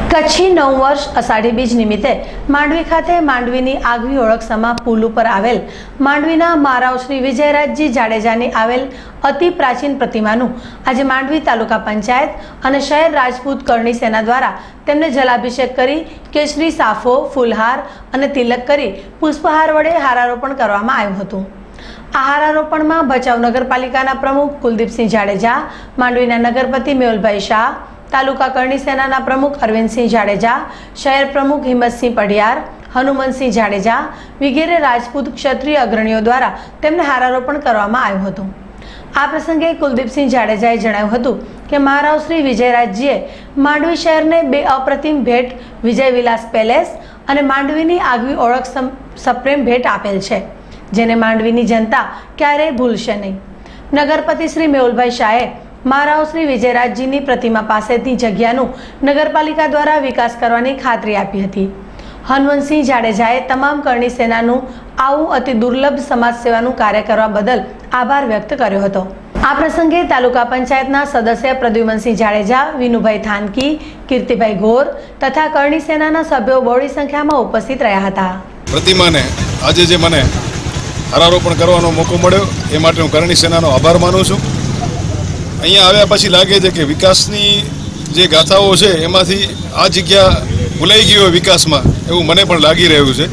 કચ્છી નવ વર્ષ અષાઢી બીજ નિમિત્તે માંડવી ખાતે માંડવીની આગવી ઓળખ પુલ ઉપર આવેલ માંડવીના મહારાવ શ્રી વિજયરાજજી જાડેજાની આવેલ અતિ પ્રાચીન પ્રતિમાનું આજે માંડવી તાલુકા પંચાયત અને શહેર રાજપૂત કરણી સેના દ્વારા તેમને જલાભિષેક કરી કેસરી સાફો ફૂલહાર અને તિલક કરી પુષ્પહાર વડે હારારોપણ કરવામાં આવ્યું હતું। આ હારારોપણમાં ભચાઉ નગરપાલિકાના પ્રમુખ કુલદીપસિંહ જાડેજા, માંડવીના નગરપતિ મેહુલભાઈ શાહ, तालुका करणी सेना प्रमुख अरविंद सिंह जाडेजा, शहर प्रमुख हिम्मत सिंह पढ़ियार, हनुमंत सिंह जाडेजा वगैरह राजपूत क्षत्रिय अग्रणीओ द्वारा तेमने हारारोपण करवामां आव्युं हतुं। आ प्रसंगे कुलदीपसिंह जाडेजाए जणाव्युं हतुं के महाराव श्री विजयराजजीए मांडवी शहरने बे अप्रतिम भेट विजय विलास पेलेस अने मांडवीनी आगवी ओळख सप्रेम भेट आपेल छे, जेने मांडवीनी जनता क्यारेय भूलशे नहीं। नगरपति श्री मेहुलभाई शाहे महाराव श्री विजयराजजीनी प्रतिमा पासेथी जग्यानुं नगरपालिका द्वारा विकास करवानी खातरी आपी हती। हनुमंतसिंह जाडेजाए तमाम करणी सेनानुं आवुं अति दुर्लभ समाज सेवानुं कार्य करवा बदल आभार व्यक्त कर्यो हतो। आ प्रसंगे तालुका पंचायतना सदस्य प्रद्युमनसिंह जाडेजा, विनुभाई थानकी, कीर्तिभाई घोर तथा करणी सेनाना सभ्यो बहोળી संख्यामां उपस्थित रह्या हता। प्रतिमाने आजे जे मने हारारोपण करवानो मोको मळ्यो ए माटे हुं करणी सेनानो आभार मानुं छुं। अहींया आव्या पछी लागे छे के विकासनी जे गाथाओ छे एमांथी आ जग्या भूलाई गई होय विकासमां एवुं मने पण लागी रह्युं छे।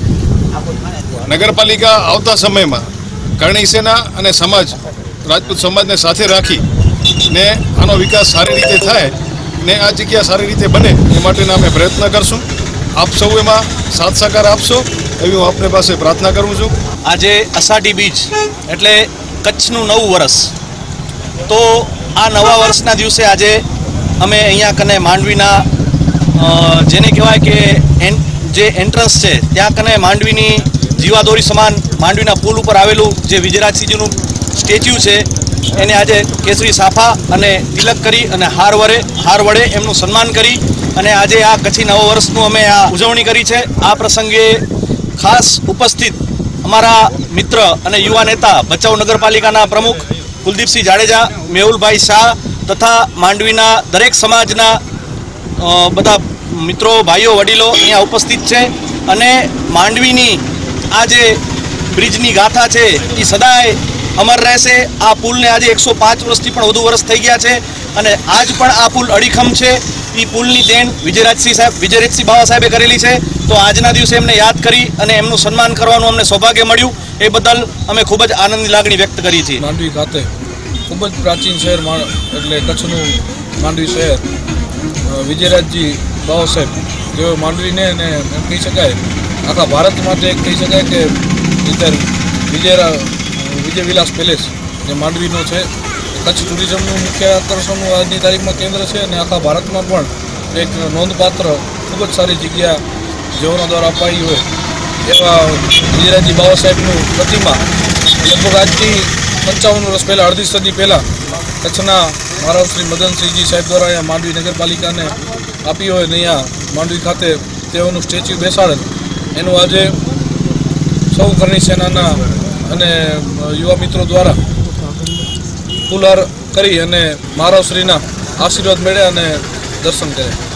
नगरपालिका आवता समयमां करणी सेना अने समाज राजपूत समाजने साथे राखी ने आनो विकास सारी रीते थाय ने आ जग्या सारी रीते बने ए माटेना अमे प्रयत्न करशुं। आप सौ एमां साथ सहकार आपशो एवी हुं आपने पासे प्रार्थना करूं छुं। आजे अषाढ़ी बीज एटले कच्छनुं नवुं वर्ष, तो आ नवा वर्षना दिवसे आज अमे अहींया कने मांडवीना जेने कहेवाय के जे एंट्रन्स है त्यां कने मांडवीनी जीवादोरी समान मांडवीना पुल पर आवेलुं जे विजयराजजीनुं स्टेच्यू है एने आज केसरी साफा अने तिलक करी अने हार वडे एमनुं सन्मान करी अने आज आ कच्छी नवा वर्षनुं अमे आ उजवणी करी छे। आ प्रसंगे खास उपस्थित अमारा मित्र अने युवा नेता भचाउ नगरपालिकाना प्रमुख कुलदीपसिंह जाडेजा, मेहुलभाई शाह तथा मांडवीना दरेक समाजना बधा मित्रों भाईओ वडीलो अहींया उपस्थित छे अने मांडवीनी आ जे ब्रिजनी गाथा छे ई सदाय अमर रहेशे। आ पुलने आज 105 वर्षथी पण वधु वर्ष थई गया छे अने आज पण आ पुल अડીખમ छे। ई पुलनी देण विजयराजसिंह बाबा साहेबे करेली छे, तो आजना दिवसे एमने याद करी अने एमनुं सन्मान करवानुं अमने सौभाग्य मळ्युं ए बदल अमे खूब ज आनंदनी लागणी व्यक्त करी छे। मांडवी खाते खूब ज प्राचीन शहर एटले कच्छनुं मांडवी शहर विजयराजजी बाबा साहेब जो मांडवी ने एम कही शकाय आखा भारत माटे कही शकाय के विजय विलास पेलेस जे मांडवीनो छे कच्छ टूरिज्मनुं मुख्य आकर्षणनुं आजनी तारीखमां केंद्र छे अने आखा भारतमां पण एक नोंधपात्र खूब ज सारी जग्या जेओना द्वारा अपाई होय एवा विजयराजजी बाबा साहेबनुं प्रतिमा लगभग आजथी 55 वर्ष पहला अर्धी सदी पहला कच्छना महाराव श्री मदनसिंहजी साहेब द्वारा अहींया मांडवी नगरपालिका ने आपी होय ने अहींया मांडवी खाते तेओनुं स्टेच्यू बेसाडेल एनुं आजे सौ करणी सेनाना अने युवा मित्रों द्वारा फूलहार करी अने महाराव श्रीना आशीर्वाद मेळ्या अने दर्शन कर्या।